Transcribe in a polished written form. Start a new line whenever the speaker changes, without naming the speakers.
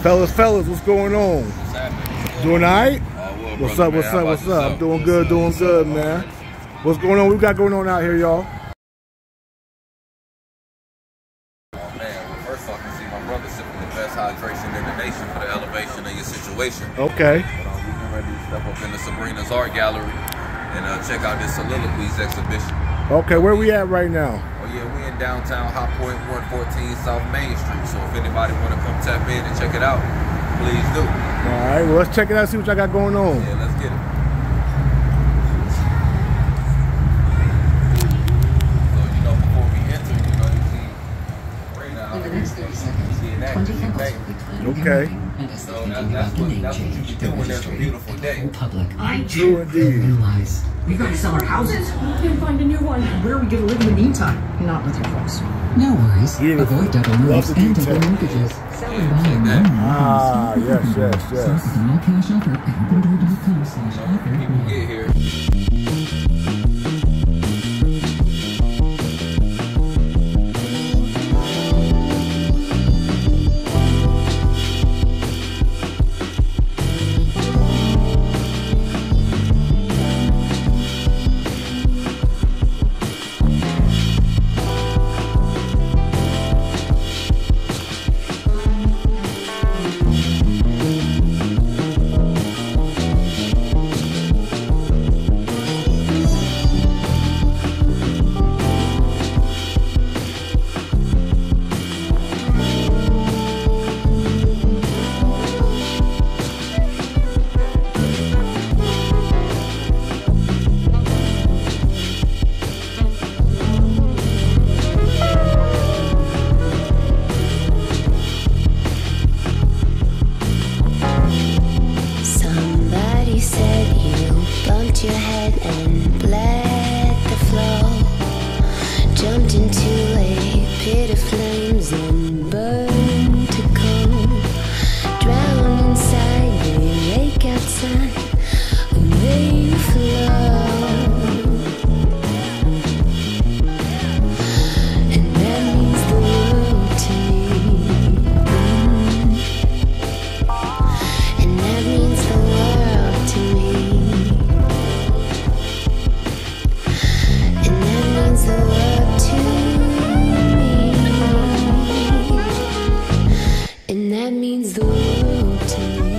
Fellas, what's going on?
What's happening?
Doing all right?
Well,
What's
brother,
up,
man.
what's up? Doing good, man. What's going on? What we got going on out here, y'all?
Oh, man. Well, first off, you see my brother sipping the best hydration in the nation for the elevation of your situation.
Okay.
But we can ready to step up into Sabrina's art gallery and check out this SOULiliquies exhibition.
Okay, where we at right now?
Oh, yeah, we in downtown Hot Point, 114 South Main Street. So if anybody want to come tap in and check it out, please do.
All right, well, let's check it out, see what y'all got going on.
Yeah, let's get it. So, you know, before we enter, you know, you see Sabrina out here. You see an active thing.
Okay.
So that's what you do when there's a beautiful day.
True indeed.
We gotta sell our houses.
We can find a new one.
Where are we gonna live in the meantime? Not with your folks.
No worries. Avoid double moves and double mortgages. Selling buying loan.
Ah, yes.
Sources an all-cash offer at opendoor.com/offer.
People get here.
Your head and bled the flow, jumped into a pit of flames and burned to cold, drowned inside the lake outside, a rain flow, and that means the world to me, and that means the world to me. And that means the world to me.